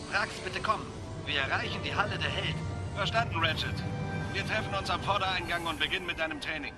Drax, bitte komm. Wir erreichen die Halle der Helden. Verstanden, Ratchet. Wir treffen uns am Vordereingang und beginnen mit deinem Training.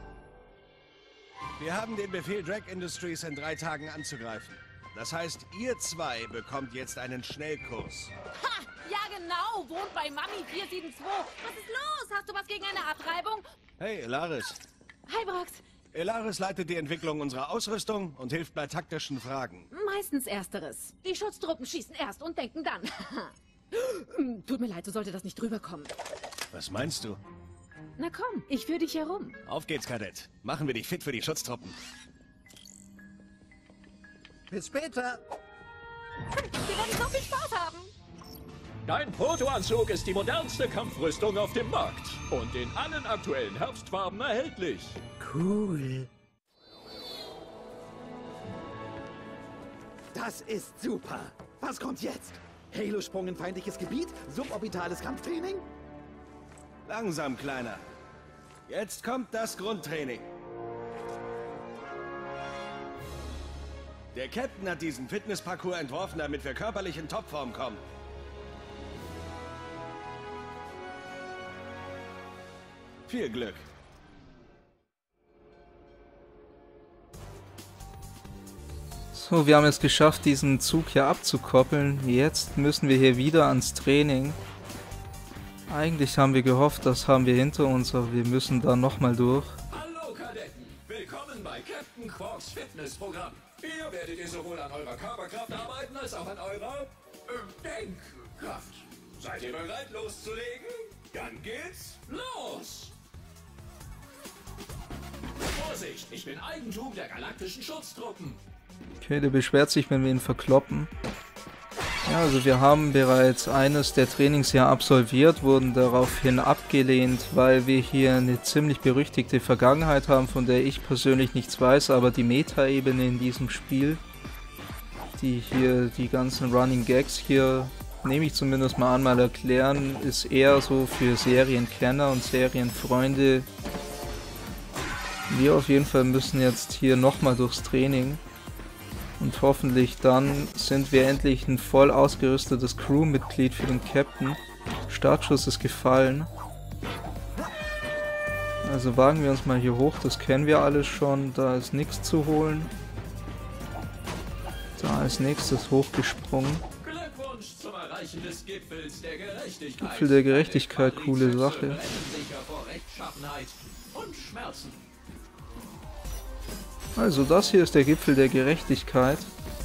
Wir haben den Befehl, Drag Industries in 3 Tagen anzugreifen. Das heißt, ihr 2 bekommt jetzt einen Schnellkurs. Ha! Ja genau, wohnt bei Mami 472. Was ist los? Hast du was gegen eine Abreibung? Hey, Elaris. Hi, Brox. Elaris leitet die Entwicklung unserer Ausrüstung und hilft bei taktischen Fragen. Meistens Ersteres. Die Schutztruppen schießen erst und denken dann. Tut mir leid, so sollte das nicht drüber kommen. Was meinst du? Na komm, ich führe dich herum. Auf geht's, Kadett. Machen wir dich fit für die Schutztruppen. Bis später. Wir werden so viel Spaß haben. Dein Protoanzug ist die modernste Kampfrüstung auf dem Markt und in allen aktuellen Herbstfarben erhältlich. Cool. Das ist super. Was kommt jetzt? Halo-Sprung in feindliches Gebiet? Suborbitales Kampftraining? Langsam, Kleiner. Jetzt kommt das Grundtraining. Der Captain hat diesen Fitnessparcours entworfen, damit wir körperlich in Topform kommen. Viel Glück. So, wir haben es geschafft, diesen Zug hier abzukoppeln. Jetzt müssen wir hier wieder ans Training. Eigentlich haben wir gehofft, das haben wir hinter uns, aber wir müssen da nochmal durch. Hallo Kadetten, willkommen bei Captain Quarks Fitnessprogramm. Hier werdet ihr sowohl an eurer Körperkraft arbeiten, als auch an eurer Denkkraft. Seid ihr bereit loszulegen? Dann geht's los! Vorsicht, ich bin Eigentum der galaktischen Schutztruppen. Okay, der beschwert sich, wenn wir ihn verkloppen. Ja, also wir haben bereits eines der Trainings hier absolviert, wurden daraufhin abgelehnt, weil wir hier eine ziemlich berüchtigte Vergangenheit haben, von der ich persönlich nichts weiß, aber die Meta-Ebene in diesem Spiel, die ganzen Running Gags hier, nehme ich zumindest mal an, mal erklären, ist eher so für Serienkenner und Serienfreunde. Wir auf jeden Fall müssen jetzt hier nochmal durchs Training. Und hoffentlich dann sind wir endlich ein voll ausgerüstetes Crewmitglied für den Captain. Startschuss ist gefallen. Also wagen wir uns mal hier hoch, das kennen wir alles schon. Da ist nichts zu holen. Da ist nächstes hochgesprungen. Glückwunsch zum Erreichen des Gipfels der Gerechtigkeit. Gipfel der Gerechtigkeit, coole Sache. Sicher vor Rechtschaffenheit und Schmerzen. Also das hier ist der Gipfel der Gerechtigkeit.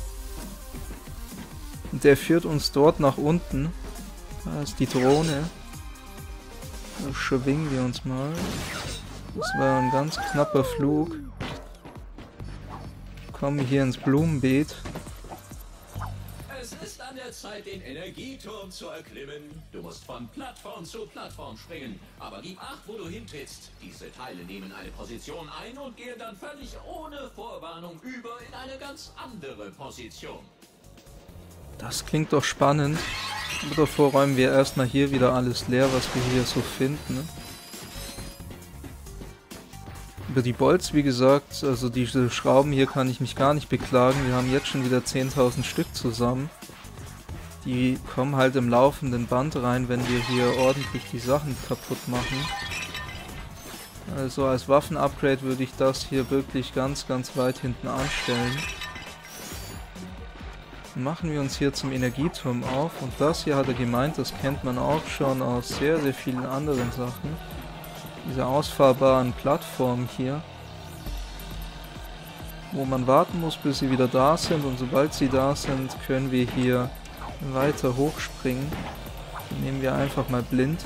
Und der führt uns dort nach unten. Da ist die Drohne. Da schwingen wir uns mal. Das war ein ganz knapper Flug. Kommen hier ins Blumenbeet. Es ist an der Zeit, den Energieturm zu erklimmen. Du musst von Plattform zu Plattform springen. Aber gib Acht, wo du hintrittst. Diese Teile nehmen eine Position ein und gehen dann völlig ohne Vorwarnung über in eine ganz andere Position. Das klingt doch spannend. Aber davor räumen wir erstmal hier wieder alles leer, was wir hier so finden. Über die Bolts, wie gesagt, also diese Schrauben hier kann ich mich gar nicht beklagen. Wir haben jetzt schon wieder 10.000 Stück zusammen. Die kommen halt im laufenden Band rein, wenn wir hier ordentlich die Sachen kaputt machen. Also als Waffen-Upgrade würde ich das hier wirklich ganz, ganz weit hinten anstellen. Dann machen wir uns hier zum Energieturm auf. Und das hier hat er gemeint, das kennt man auch schon aus sehr, sehr vielen anderen Sachen. Diese ausfahrbaren Plattformen hier, wo man warten muss, bis sie wieder da sind, und sobald sie da sind, können wir hier weiter hochspringen. Die nehmen wir einfach mal blind.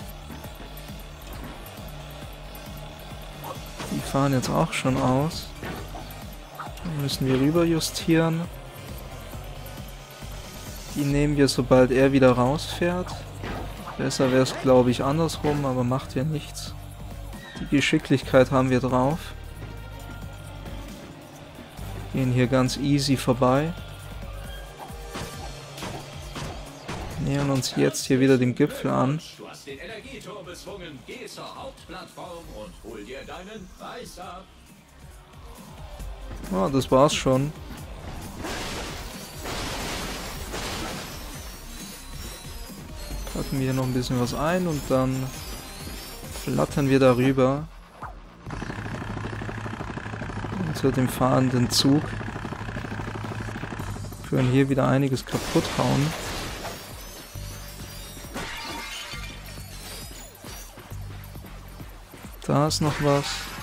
Die fahren jetzt auch schon aus. Dann müssen wir rüber justieren. Die nehmen wir, sobald er wieder rausfährt. Besser wäre es, glaube ich, andersrum, aber macht ja nichts. Die Geschicklichkeit haben wir drauf. Gehen hier ganz easy vorbei. Nähern uns jetzt hier wieder dem Gipfel an. Du hast den Energieturm bezwungen. Geh zur Hauptplattform und hol dir deinen Preis ab. Oh, das war's schon. Packen wir hier noch ein bisschen was ein und dann flattern wir darüber unter dem fahrenden Zug. Wir können hier wieder einiges kaputt hauen. Da ist noch was.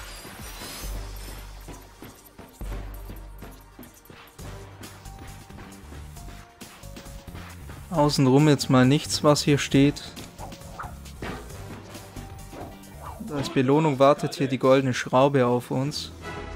Außenrum jetzt mal nichts, was hier steht. Als Belohnung wartet hier die goldene Schraube auf uns.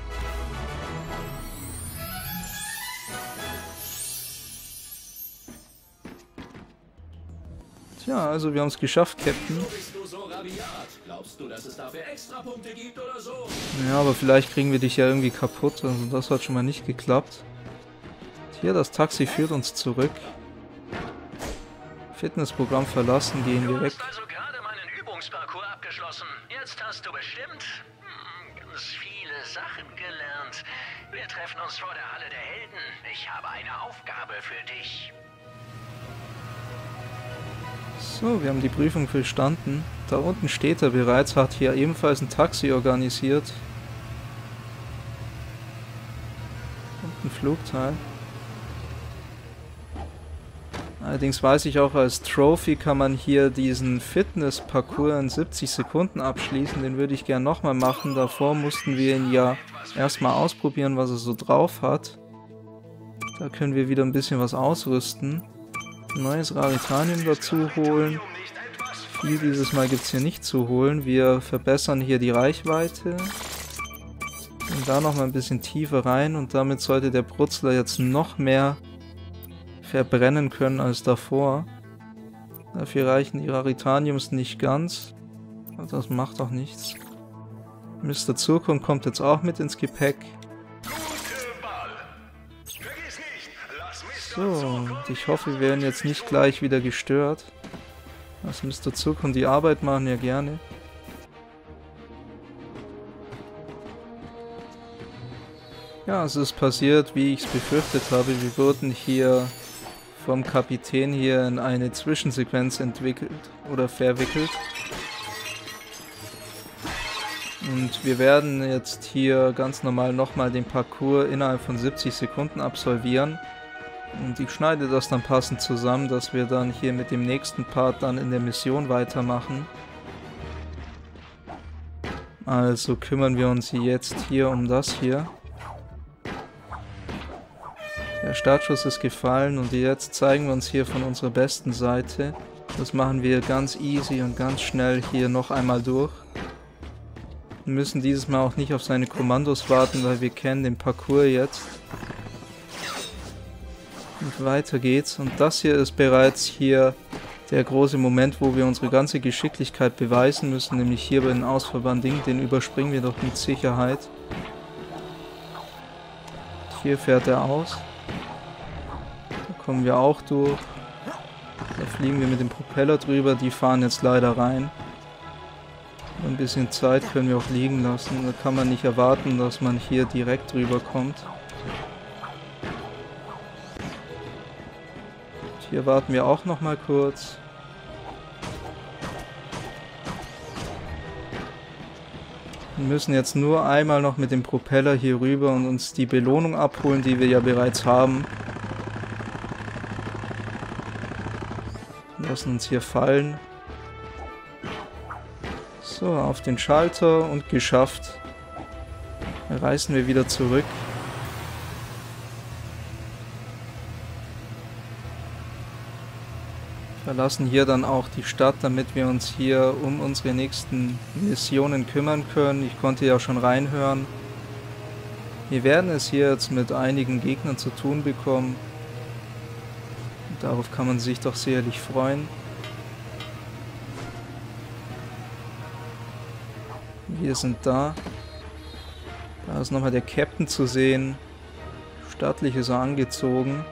Tja, also wir haben es geschafft, Captain. Bist du so rabiat? Glaubst du, dass es dafür extra Punkte gibt oder so? Ja, aber vielleicht kriegen wir dich ja irgendwie kaputt. Also das hat schon mal nicht geklappt. Hier, das Taxi führt uns zurück. Fitnessprogramm verlassen, gehen wir weg. Du hast also gerade meinen Übungsparcours abgeschlossen. Jetzt hast du bestimmt ganz viele Sachen gelernt. Wir treffen uns vor der Halle der Helden. Ich habe eine Aufgabe für dich. So, wir haben die Prüfung bestanden. Da unten steht er bereits, hat hier ebenfalls ein Taxi organisiert. Und ein Flugteil. Allerdings weiß ich auch, als Trophy kann man hier diesen Fitness-Parcours in 70 Sekunden abschließen. Den würde ich gerne nochmal machen. Davor mussten wir ihn ja erstmal ausprobieren, was er so drauf hat. Da können wir wieder ein bisschen was ausrüsten. Neues Raritanium dazu holen. Viel dieses Mal gibt es hier nicht zu holen. Wir verbessern hier die Reichweite. Und da nochmal ein bisschen tiefer rein. Und damit sollte der Brutzler jetzt noch mehr verbrennen können als davor. Dafür reichen die Raritaniums nicht ganz. Aber das macht auch nichts. Mr. Zurkon kommt jetzt auch mit ins Gepäck. So, und ich hoffe, wir werden jetzt nicht gleich wieder gestört. Lass Mr. Zurkon die Arbeit machen, ja gerne. Ja, es ist passiert, wie ich es befürchtet habe. Wir wurden hier vom Kapitän hier in eine Zwischensequenz entwickelt oder verwickelt. Und wir werden jetzt hier ganz normal nochmal den Parcours innerhalb von 70 Sekunden absolvieren. Und ich schneide das dann passend zusammen, dass wir dann hier mit dem nächsten Part dann in der Mission weitermachen. Also kümmern wir uns jetzt hier um das hier. Der Startschuss ist gefallen und jetzt zeigen wir uns hier von unserer besten Seite. Das machen wir ganz easy und ganz schnell hier noch einmal durch. Wir müssen dieses Mal auch nicht auf seine Kommandos warten, weil wir kennen den Parcours jetzt. Und weiter geht's. Und das hier ist bereits hier der große Moment, wo wir unsere ganze Geschicklichkeit beweisen müssen, nämlich hier bei den Ausverbanding. Den überspringen wir doch mit Sicherheit. Hier fährt er aus. Kommen wir auch durch. Da fliegen wir mit dem Propeller drüber, die fahren jetzt leider rein. Ein bisschen Zeit können wir auch liegen lassen, da kann man nicht erwarten, dass man hier direkt drüber kommt. Hier warten wir auch noch mal kurz. Wir müssen jetzt nur einmal noch mit dem Propeller hier rüber und uns die Belohnung abholen, die wir ja bereits haben. Lassen uns hier fallen. So, auf den Schalter und geschafft. Reißen wir wieder zurück. Verlassen hier dann auch die Stadt, damit wir uns hier um unsere nächsten Missionen kümmern können. Ich konnte ja schon reinhören. Wir werden es hier jetzt mit einigen Gegnern zu tun bekommen. Darauf kann man sich doch sicherlich freuen. Wir sind da. Da ist nochmal der Captain zu sehen. Stattlich ist er angezogen.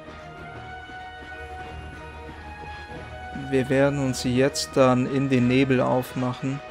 Wir werden uns jetzt dann in den Nebel aufmachen.